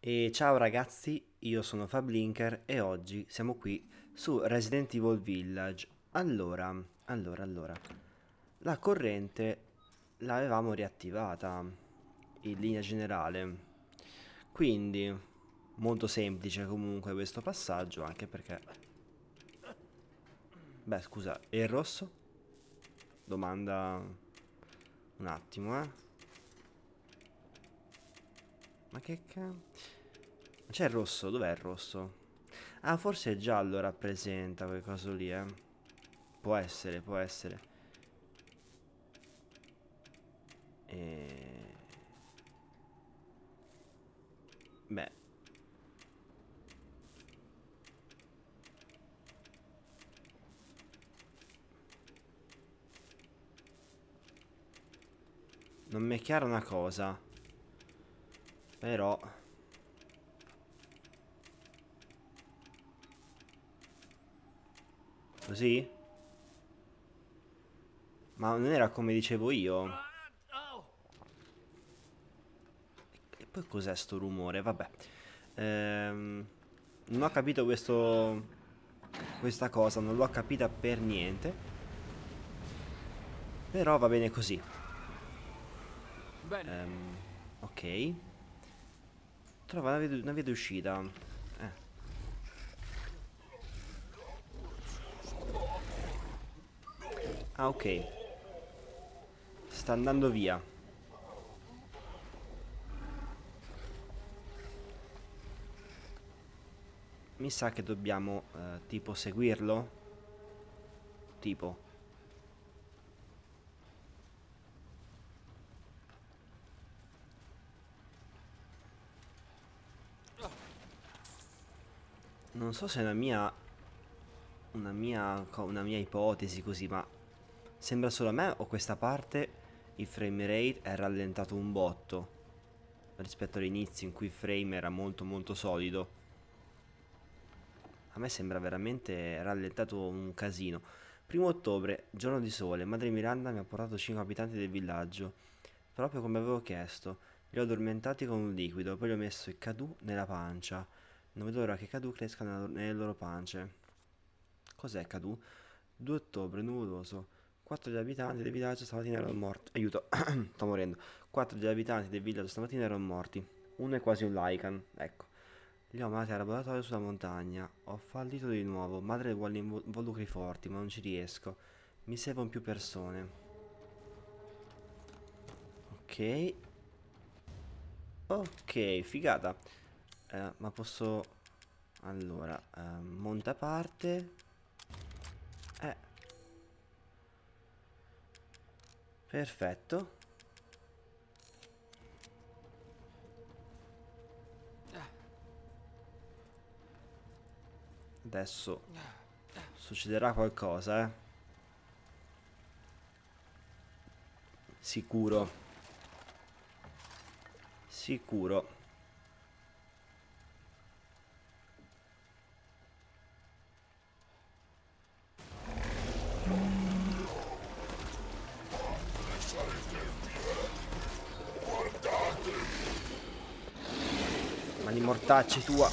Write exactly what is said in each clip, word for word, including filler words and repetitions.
E ciao ragazzi, io sono Fablinker e oggi siamo qui su Resident Evil Village. Allora, allora, allora, la corrente l'avevamo riattivata in linea generale, quindi molto semplice comunque questo passaggio, anche perché... Beh, scusa, e il rosso? Domanda un attimo, eh. Ma che ca... C'è il rosso, dov'è il rosso? Ah, forse il giallo rappresenta quel coso lì, eh. Può essere, può essere. E... Beh, non mi è chiara una cosa. Però... Così? Ma non era come dicevo io? E poi cos'è sto rumore? Vabbè. Ehm, non ho capito questo... Questa cosa, non l'ho capita per niente. Però va bene così. Bene. Ehm, ok. Trova una via, una via d'uscita. Eh. Ah, ok. Sta andando via. Mi sa che dobbiamo, eh, tipo, seguirlo. Tipo. Non so se è una mia... Una mia... co- Una mia ipotesi così, ma... Sembra solo a me o questa parte il frame rate è rallentato un botto rispetto all'inizio in cui il frame era molto molto solido. A me sembra veramente rallentato un casino. Primo ottobre, giorno di sole, madre Miranda mi ha portato cinque abitanti del villaggio, proprio come avevo chiesto. Li ho addormentati con un liquido, poi li ho messo il Cadù nella pancia. Non vedo l'ora che Cadù cresca nella- nelle loro pance. Cos'è Cadù? due ottobre, nuvoloso. quattro degli abitanti del villaggio stamattina erano morti. Aiuto, sto morendo. quattro degli abitanti del villaggio stamattina erano morti. Uno è quasi un Lycan, ecco. Li ho mandati al laboratorio sulla montagna. Ho fallito di nuovo. Madre vuole invo- involucri forti, ma non ci riesco. Mi servono più persone. Ok. Ok, figata. Eh, ma posso... Allora, ehm, monta parte. Eh, perfetto. Adesso succederà qualcosa, eh. Sicuro. Sicuro. Mani mortacci tua.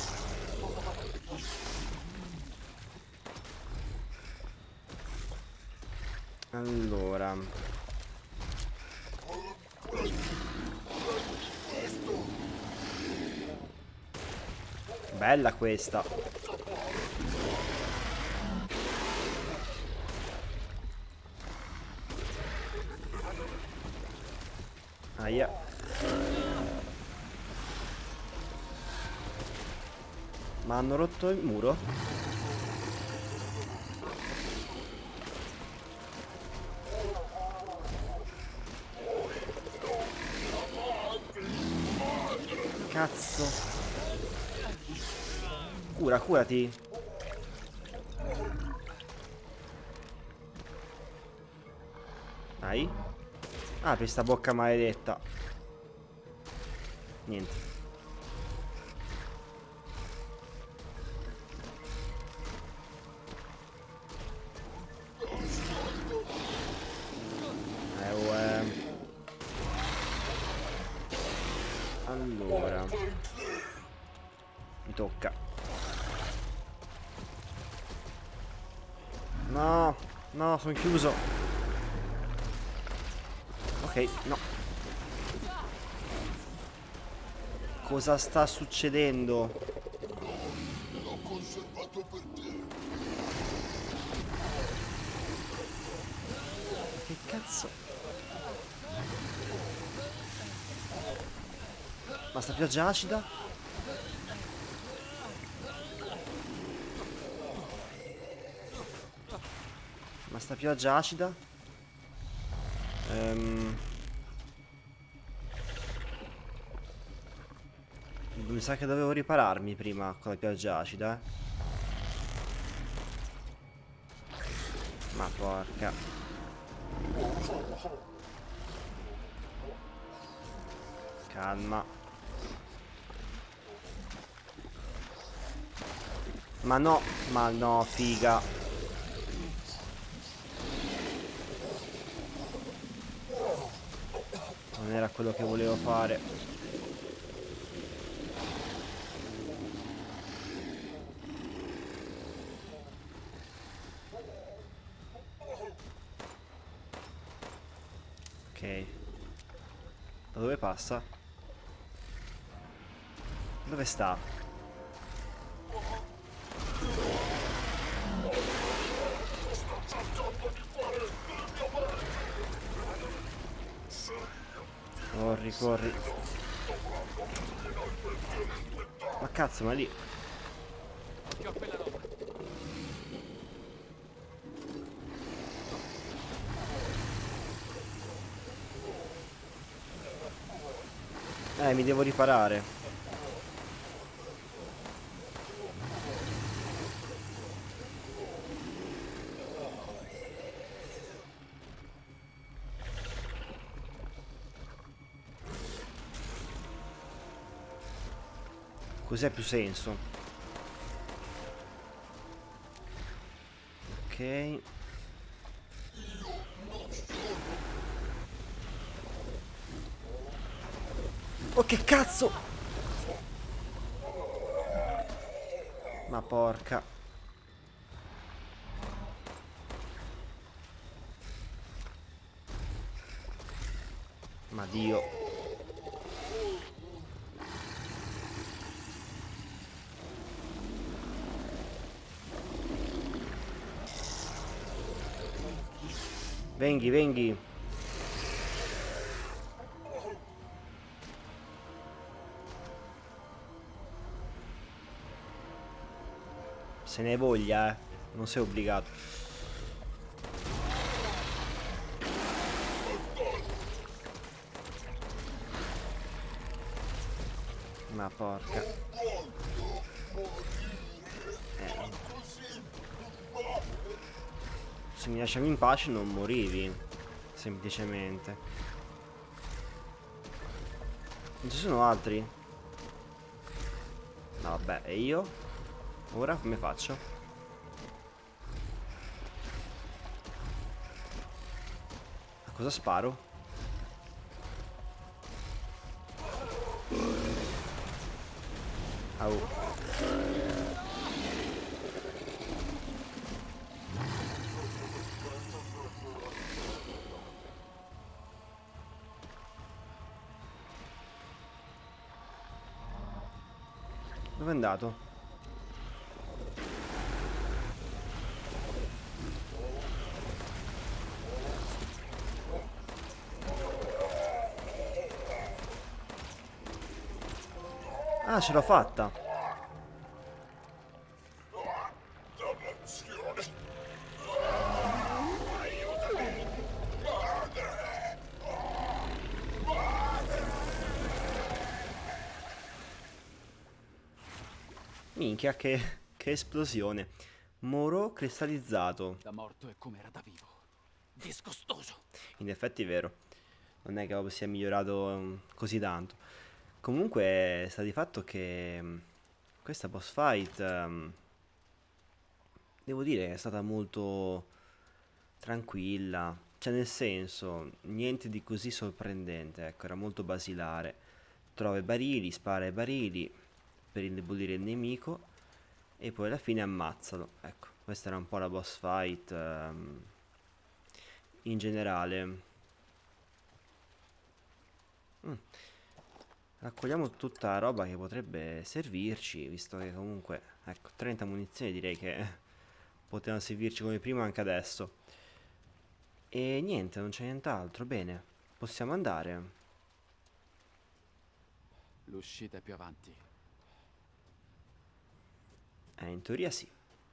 Allora. Bella questa. Aia. Ma hanno rotto il muro? Cazzo. Cura, curati. Dai. Apri sta bocca maledetta. Niente. Eh, oh, eh. Allora. Mi tocca. No, no, sono chiuso. Ok, no. Cosa sta succedendo? L'ho conservato per te. Che cazzo? Ma sta pioggia acida? Ma sta pioggia acida? Ehm... Mi sa che dovevo ripararmi prima con la pioggia acida, eh. Ma porca. Calma. Ma no, ma no, figa. Non era quello che volevo fare. Ok. Da dove passa? Dove sta? Corri, corri. Ma cazzo, ma lì. Occhio a quella roba. Eh, mi devo riparare. Così ha più senso. Ok. Oh, che cazzo! Ma porca. Ma Dio. Venghi, venghi. Se ne hai voglia, eh. Non sei obbligato. Ma porca. Eh. Se mi lasciavi in pace non morivi. Semplicemente. Non ci sono altri? No, vabbè, e io? Ora come faccio? A cosa sparo? Au. Dove è andato? Ah, ce l'ho fatta. Dannazione. Minchia, che, che esplosione. Moro cristallizzato. Da morto è come era da vivo. Disgustoso. In effetti è vero. Non è che sia migliorato um, così tanto. Comunque sta di fatto che um, questa boss fight um, devo dire è stata molto tranquilla. Cioè nel senso, niente di così sorprendente. Ecco, era molto basilare. Trova i barili, spara ai barili. per indebolire il nemico e poi alla fine ammazzalo. Ecco, questa era un po' la boss fight ehm, in generale. Mm. Raccogliamo tutta la roba che potrebbe servirci, visto che comunque, ecco, trenta munizioni direi che potevano servirci come prima anche adesso. E niente, non c'è nient'altro. Bene, possiamo andare. L'uscita è più avanti. Eh, in teoria sì.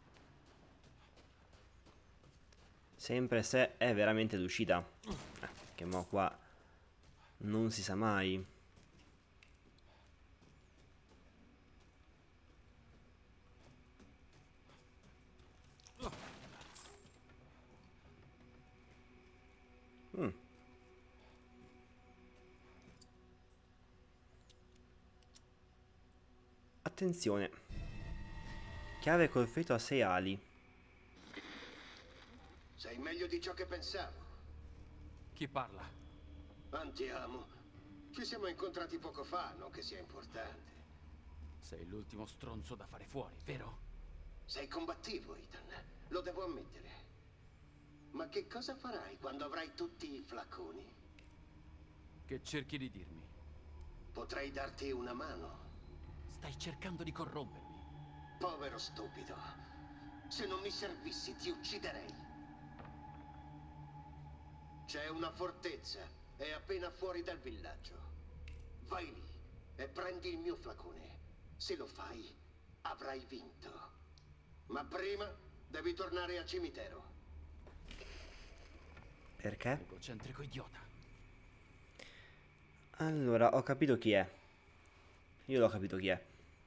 Sempre se è veramente l'uscita. Eh, che mo qua non si sa mai. Mm. Attenzione. Chiave col feto a sei ali. Sei meglio di ciò che pensavo. Chi parla? Andiamo. Ci siamo incontrati poco fa, non che sia importante. Sei l'ultimo stronzo da fare fuori, vero? Sei combattivo, Ethan. Lo devo ammettere. Ma che cosa farai quando avrai tutti i flaconi? Che cerchi di dirmi? Potrei darti una mano. Stai cercando di corrompermi. Povero stupido. Se non mi servissi, ti ucciderei. C'è una fortezza. È appena fuori dal villaggio. Vai lì e prendi il mio flacone. Se lo fai, avrai vinto. Ma prima devi tornare al cimitero. Perché? Egocentrico idiota. Allora, ho capito chi è. Io l'ho capito chi è.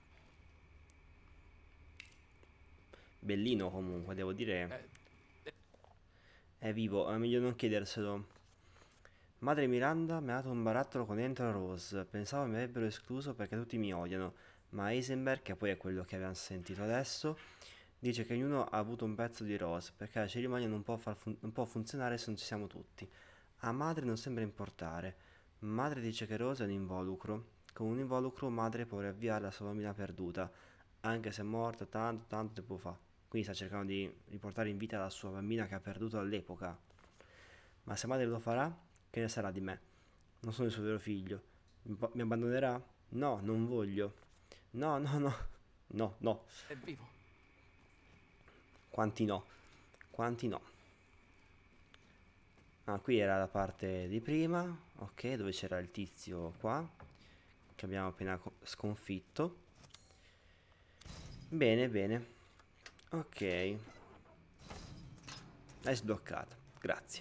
Bellino comunque, devo dire. Eh, È vivo, è meglio non chiederselo. Madre Miranda mi ha dato un barattolo con dentro Rose. Pensavo mi avrebbero escluso perché tutti mi odiano. Ma Heisenberg, che poi è quello che abbiamo sentito adesso, dice che ognuno ha avuto un pezzo di Rose, perché la cerimonia non può, far fun- non può funzionare se non ci siamo tutti. A Madre non sembra importare. Madre dice che Rose è un involucro. Con un involucro Madre può riavviare la sua bambina perduta, anche se è morta tanto tanto tempo fa. Quindi sta cercando di riportare in vita la sua bambina che ha perduto all'epoca. Ma se Madre lo farà, che ne sarà di me? Non sono il suo vero figlio. Mi, po- mi abbandonerà? No, non voglio. No, no, no. No, no. è vivo. Quanti no? Quanti no? Ah, qui era la parte di prima, ok, dove c'era il tizio qua, che abbiamo appena co- sconfitto. Bene, bene. Ok. L'hai sbloccata, grazie.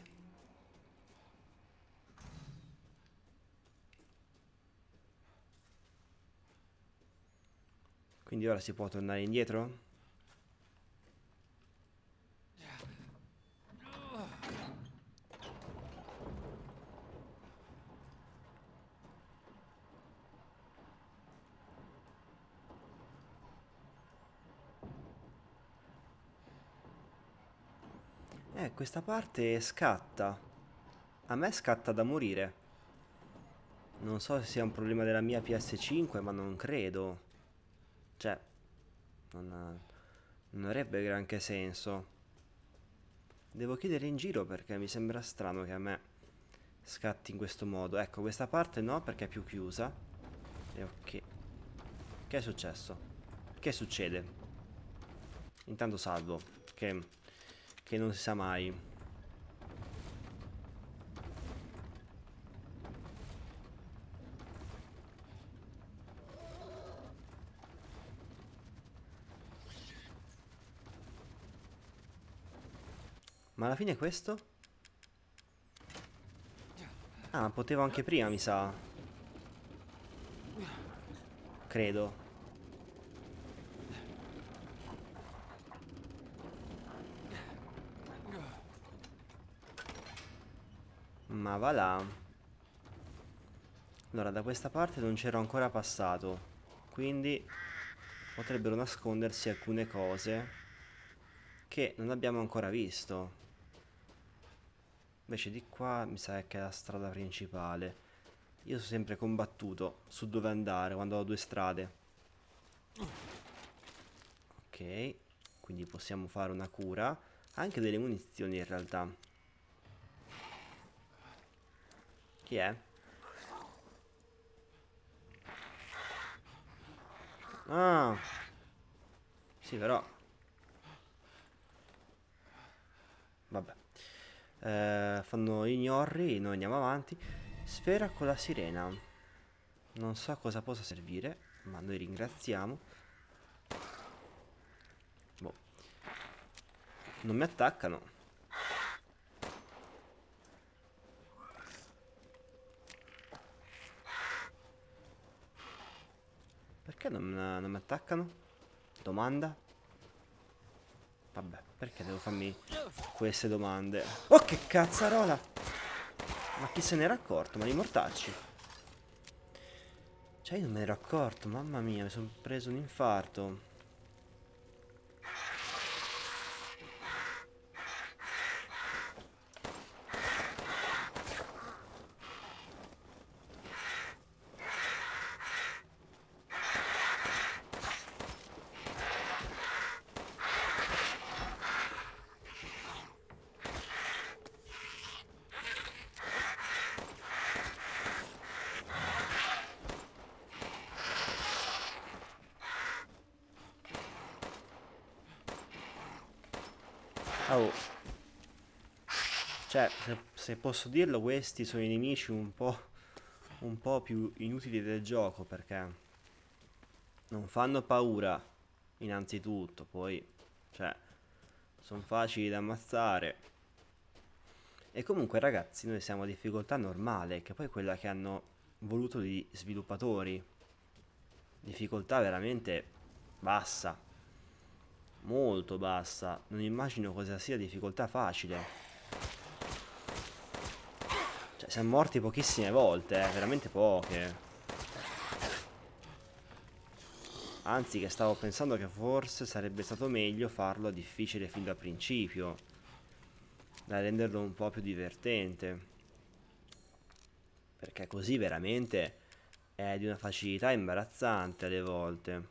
Quindi ora si può tornare indietro? Eh, questa parte scatta. A me scatta da morire. Non so se sia un problema della mia P S cinque, ma non credo. Cioè, non, non avrebbe granché senso. Devo chiedere in giro perché mi sembra strano che a me scatti in questo modo. Ecco, questa parte no perché è più chiusa. E ok. Che è successo? Che succede? Intanto salvo. Che, che non si sa mai. Ma alla fine questo? Ah, ma potevo anche prima, mi sa. Credo. Ma va là. Allora, da questa parte non c'ero ancora passato. Quindi potrebbero nascondersi alcune cose che non abbiamo ancora visto. Invece di qua mi sa che è la strada principale. Io sono sempre combattuto su dove andare quando ho due strade. Ok, quindi possiamo fare una cura. Anche delle munizioni in realtà. Chi è? Ah, sì, però vabbè. Eh, fanno i gnorri, noi andiamo avanti. Sfera con la sirena. Non so cosa possa servire, ma noi ringraziamo. Boh. Non mi attaccano. Perché non, non mi attaccano? Domanda? Vabbè, perché devo farmi queste domande? Oh, che cazzarola! Ma chi se n'era accorto? Ma i mortacci? Cioè, io non me ne ero accorto, mamma mia, mi sono preso un infarto. Oh. Cioè, se, se posso dirlo, questi sono i nemici un po', un po' più inutili del gioco, perché non fanno paura, innanzitutto, poi, cioè, sono facili da ammazzare. E comunque, ragazzi, noi siamo a difficoltà normale, che poi è quella che hanno voluto gli sviluppatori. Difficoltà veramente bassa. Molto bassa. Non immagino cosa sia difficoltà facile. Cioè, siamo morti pochissime volte, eh, veramente poche. Anzi, che stavo pensando che forse sarebbe stato meglio farlo difficile fin dal principio, da renderlo un po' più divertente. Perché così veramente è di una facilità imbarazzante alle volte.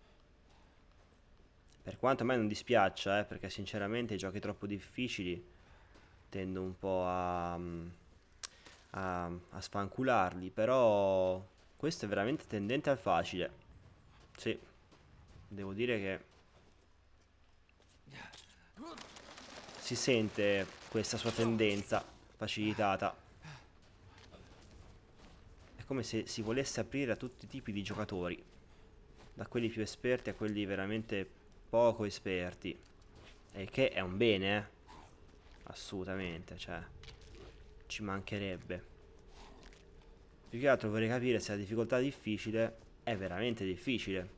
Per quanto a me non dispiaccia, eh, perché sinceramente i giochi troppo difficili tendo un po' a, a, a sfancularli, però questo è veramente tendente al facile. Sì, devo dire che si sente questa sua tendenza facilitata. È come se si volesse aprire a tutti i tipi di giocatori, da quelli più esperti a quelli veramente poco esperti. E che è un bene, eh? Assolutamente, cioè, ci mancherebbe. Più che altro vorrei capire se la difficoltà difficile è veramente difficile.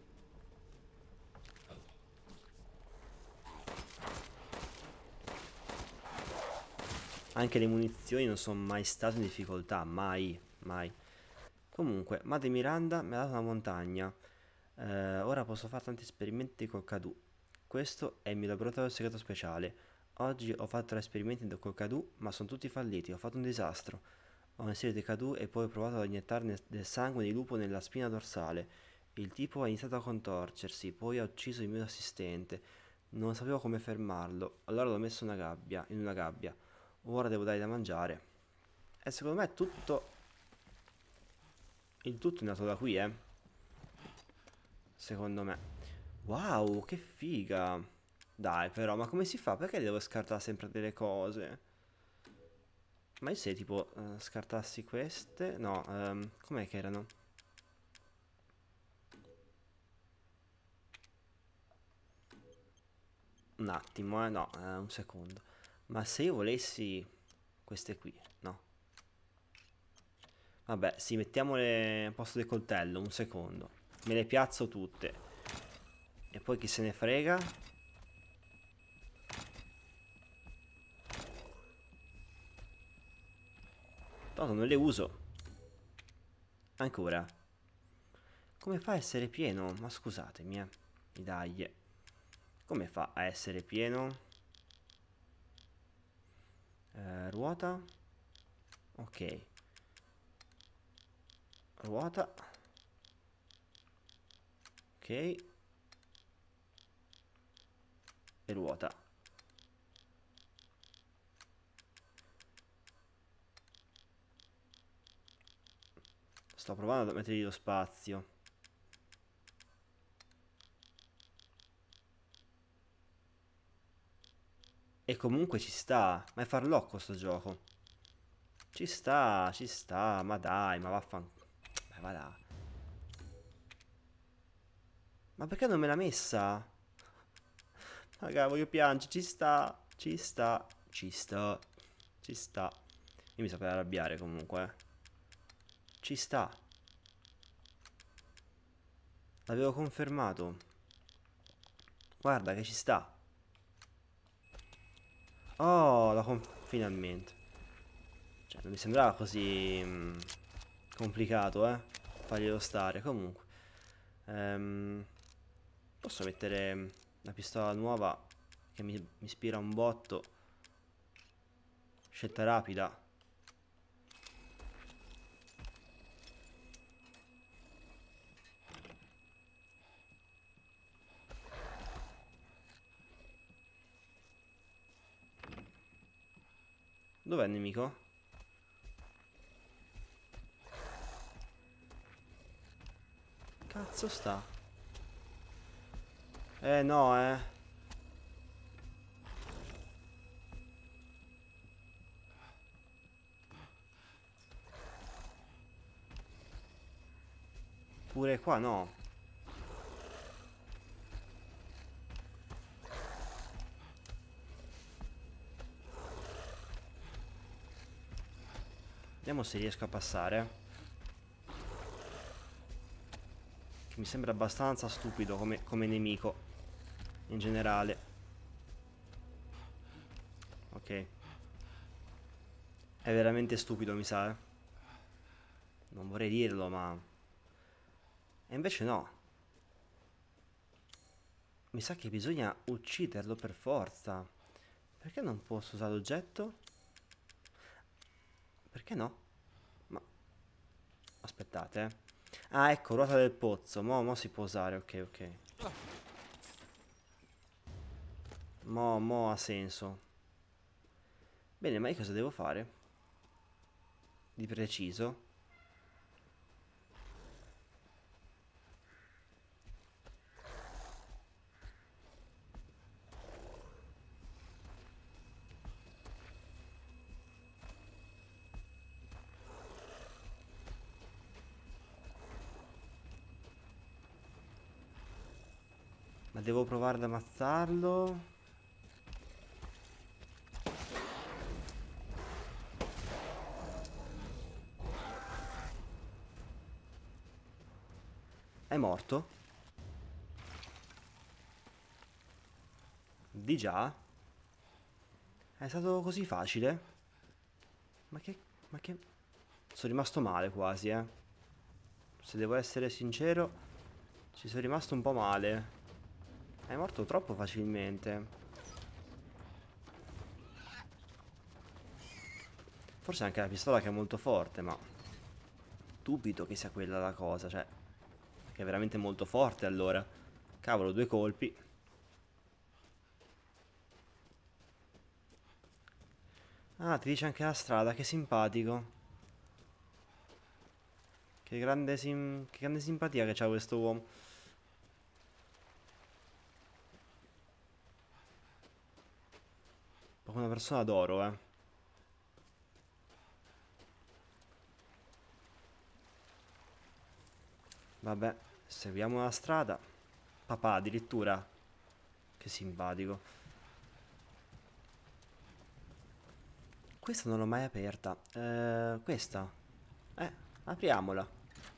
Anche le munizioni non sono mai state in difficoltà, mai, mai. Comunque, Madre Miranda mi ha dato una montagna. Eh, ora posso fare tanti esperimenti col Cadu. Questo è il mio laboratorio segreto speciale. Oggi ho fatto tre esperimenti col Cadu, ma sono tutti falliti. Ho fatto un disastro. Ho una serie di Cadu e poi ho provato ad iniettarne del sangue di lupo nella spina dorsale. Il tipo ha iniziato a contorcersi, poi ha ucciso il mio assistente. Non sapevo come fermarlo, allora l'ho messo in una gabbia, in una gabbia. Ora devo dargli da mangiare. E secondo me è tutto... Il tutto è nato da qui, eh. Secondo me. Wow, che figa. Dai, però, ma come si fa? Perché devo scartare sempre delle cose? Ma io se tipo uh, scartassi queste... No, um, com'è che erano? Un attimo, eh, no, uh, un secondo. Ma se io volessi queste qui, no? Vabbè, sì, mettiamole al posto del coltello, un secondo. Me le piazzo tutte. E poi chi se ne frega? Tanto non le uso. Ancora. Come fa a essere pieno? Ma scusatemi, eh. Dai. Come fa a essere pieno? Eh, ruota. Ok. Ruota. Ok. e ruota. Sto provando a mettergli lo spazio. E comunque ci sta. Ma è farlocco sto gioco. Ci sta, ci sta. Ma dai, ma vaffan... Beh, va là. Ma perché non me l'ha messa? Raga, voglio piangere. Ci sta, ci sta, ci sta, ci sta. Io mi sapevo arrabbiare comunque. eh. Ci sta. L'avevo confermato. Guarda che ci sta. Oh, la con... finalmente. Cioè, non mi sembrava così mh, complicato, eh. Farglielo stare. Comunque. Ehm, posso mettere la pistola nuova che mi, mi ispira un botto. Scelta rapida. Dov'è il nemico? Cazzo sta? Eh no, eh. Pure qua no. Vediamo se riesco a passare. Che mi sembra abbastanza stupido come, come nemico. In generale. Ok. È veramente stupido, mi sa, eh. Non vorrei dirlo, ma... E invece no. Mi sa che bisogna ucciderlo per forza. Perché non posso usare l'oggetto? Perché no? Ma... Aspettate, eh. Ah, ecco, ruota del pozzo. Mo, mo si può usare, ok, ok. Mo, mo ha senso. Bene, ma io cosa devo fare? Di preciso? Ma devo provare ad ammazzarlo? È morto? Di già? È stato così facile? Ma che... Ma che... Sono rimasto male quasi, eh. Se devo essere sincero, ci sono rimasto un po' male. È morto troppo facilmente. Forse anche la pistola che è molto forte, ma... Dubito che sia quella la cosa, cioè... Che è veramente molto forte allora. Cavolo, due colpi. Ah, ti dice anche la strada, che simpatico. Che grande, sim... che grande simpatia che c'ha questo uomo. Proprio una persona d'oro, eh. Vabbè, seguiamo la strada. Papà, addirittura. Che simpatico. Questa non l'ho mai aperta. Eh, questa. Eh, apriamola.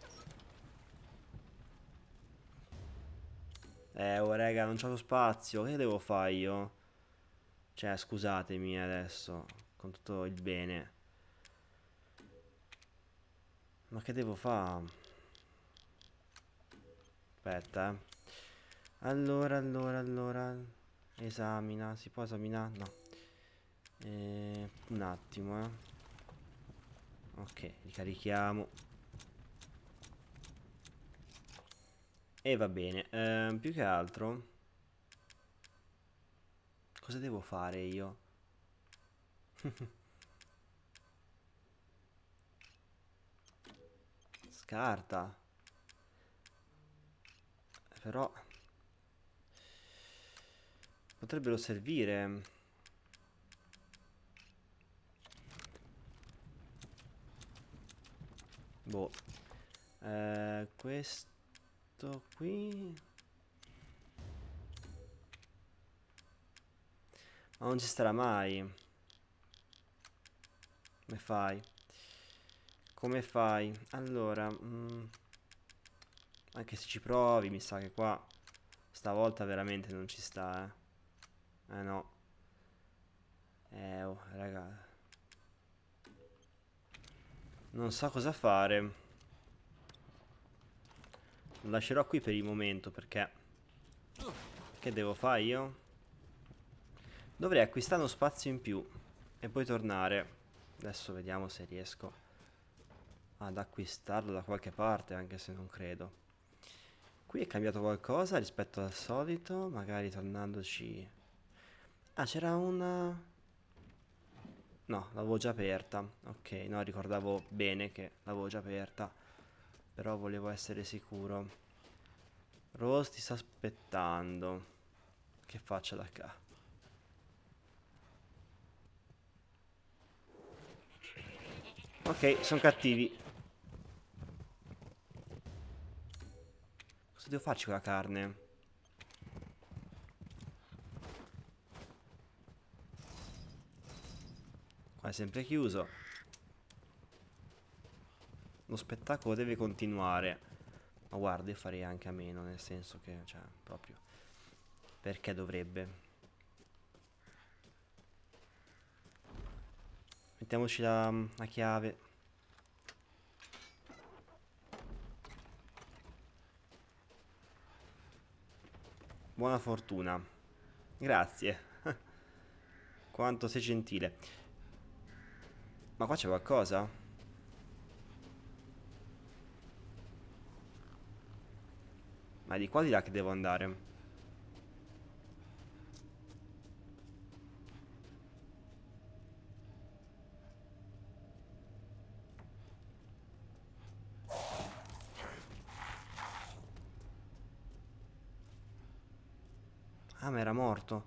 Eh, oh, raga, non c'ho lo spazio. Che devo fare io? Cioè, scusatemi adesso. Con tutto il bene. Ma che devo fare? Aspetta, eh. Allora, allora, allora. Esamina. Si può esaminare? No. Eh, un attimo, eh. Ok, ricarichiamo. E va bene. Eh, più che altro... Cosa devo fare io? Scarta. Però potrebbero servire. Boh. Eh, questo qui. Ma non ci starà mai. Come fai? Come fai? Allora, mm, anche se ci provi, mi sa che qua stavolta veramente non ci sta, eh. Eh no. Eh, oh, raga. Non so cosa fare. Lo lascerò qui per il momento perché... Che devo fare io? Dovrei acquistare uno spazio in più e poi tornare. Adesso vediamo se riesco ad acquistarlo da qualche parte, anche se non credo. Qui è cambiato qualcosa rispetto al solito, magari tornandoci... Ah, c'era una... No, l'avevo già aperta. Ok, no, ricordavo bene che l'avevo già aperta, però volevo essere sicuro. Rose ti sta aspettando. Che faccia da qua? Ok, sono cattivi. Cosa devo farci con la carne? Qua è sempre chiuso. Lo spettacolo deve continuare. Ma guarda, io farei anche a meno, nel senso che, cioè, proprio... Perché dovrebbe? Mettiamoci la, la chiave. Buona fortuna. Grazie. Quanto sei gentile. Ma qua c'è qualcosa? Ma è di qua o di là che devo andare? Ah, ma era morto.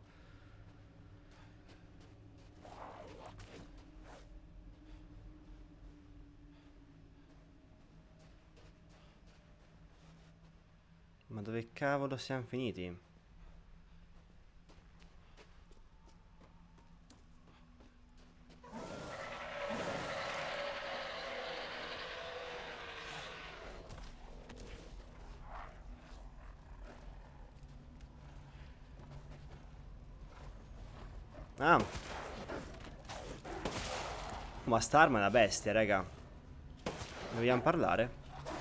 Ma dove cavolo siamo finiti? Ah. Ma Starman è una bestia, raga. Dobbiamo parlare?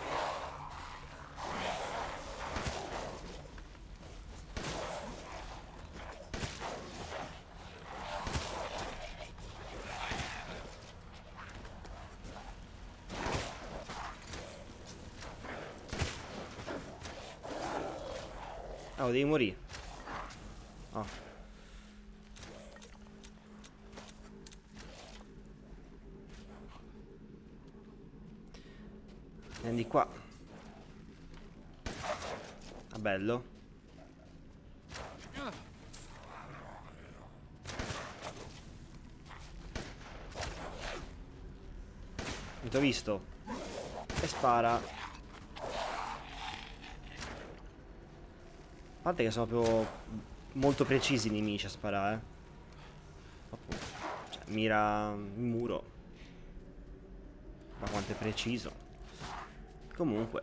Oh, devi morire. Oh. Vieni di qua. Ah, bello. Mi t'ho visto. E spara. A parte che sono proprio molto precisi i nemici a sparare. Proprio, cioè, mira il muro. Ma quanto è preciso. Comunque.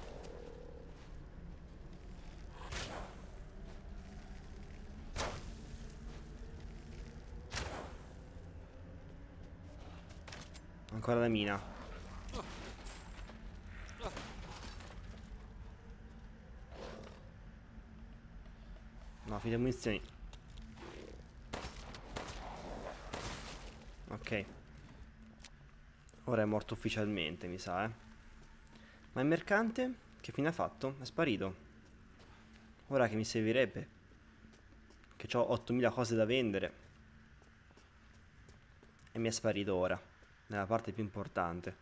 Ancora la mina. No, file munizioni. Ok. Ora è morto ufficialmente, mi sa, eh. Ma il mercante? Che fine ha fatto? È sparito. Ora che mi servirebbe che ho ottomila cose da vendere. E mi è sparito ora, nella parte più importante.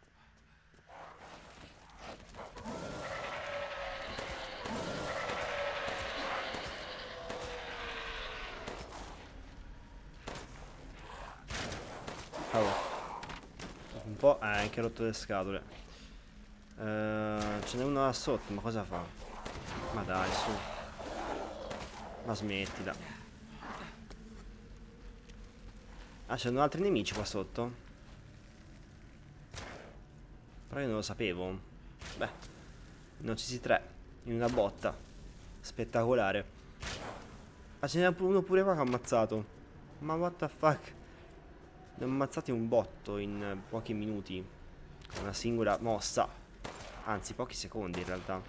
Oh. Un po', eh, anche rotto le scatole. Uh, ce n'è uno là sotto, ma cosa fa? Ma dai, su. Ma smettila. Ah, c'erano altri nemici qua sotto? Però io non lo sapevo. Beh, ne ho uccisi tre in una botta. Spettacolare. Ah, ce n'è uno pure qua che ho ammazzato. Ma what the fuck? Ne ho ammazzati un botto in pochi minuti. Una singola mossa. Anzi, pochi secondi in realtà.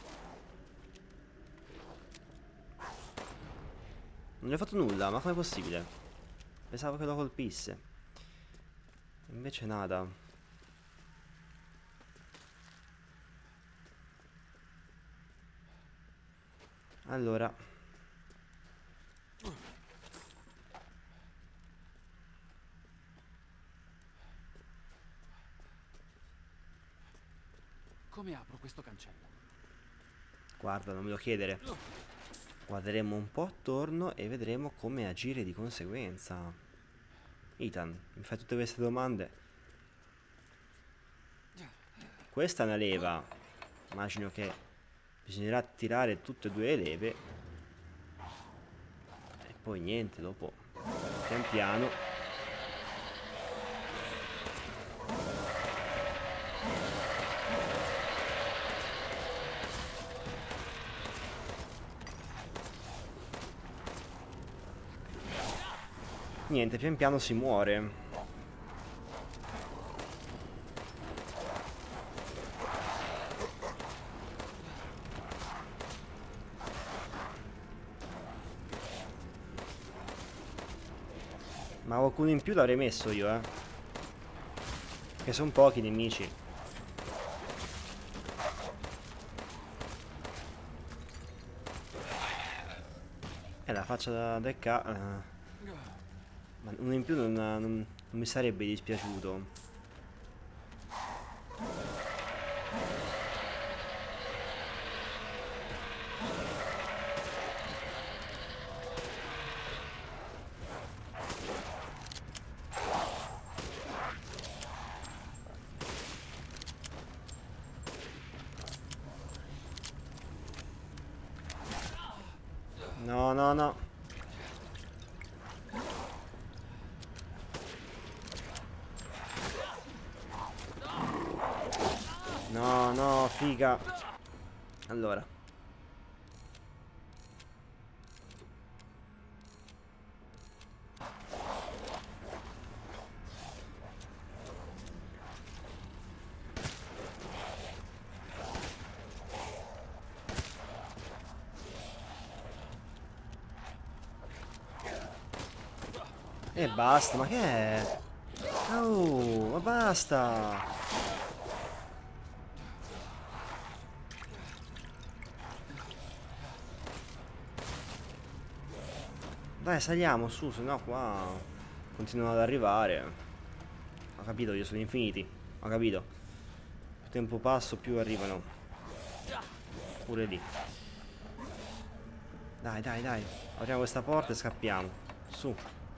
Non gli ho fatto nulla, ma com'è possibile? Pensavo che lo colpisse. Invece nada. Allora. Come apro questo cancello? Guarda, non me lo chiedere. Guarderemo un po' attorno e vedremo come agire di conseguenza. Ethan, mi fai tutte queste domande? Questa è una leva. Immagino che bisognerà tirare tutte e due le leve. E poi niente, dopo pian piano. Niente, pian piano si muore. Ma qualcuno in più l'avrei messo io, eh. Che sono pochi i nemici. E la faccia da decca. Uh. Ma uno in più non, non, non mi sarebbe dispiaciuto. No, no, no. No, no, figa. Allora. E basta, ma che è? Oh, ma basta. Dai, saliamo su, se no qua continuano ad arrivare. Ho capito, io sono infiniti. Ho capito. Più tempo passo, più arrivano. Pure lì. Dai, dai, dai. Apriamo questa porta e scappiamo. Su.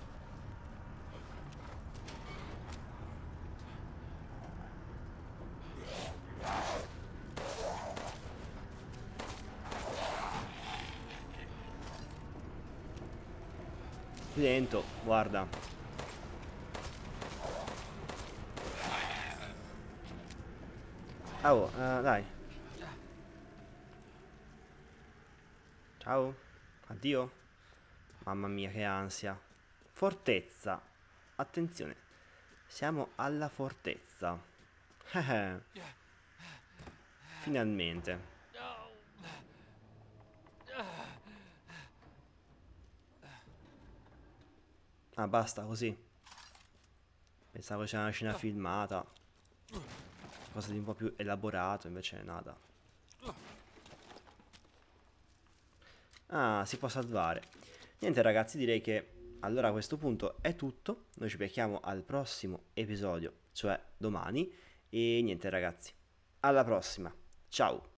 Qui dentro, guarda. Oh, uh, dai. Ciao. Addio. Mamma mia, che ansia. Fortezza. Attenzione. Siamo alla fortezza. Finalmente. Ah, basta così. Pensavo c'era una scena filmata. Cosa di un po' più elaborato, invece nada. Ah, si può salvare. Niente ragazzi, direi che allora a questo punto è tutto. Noi ci becchiamo al prossimo episodio, cioè domani. E niente ragazzi, alla prossima. Ciao.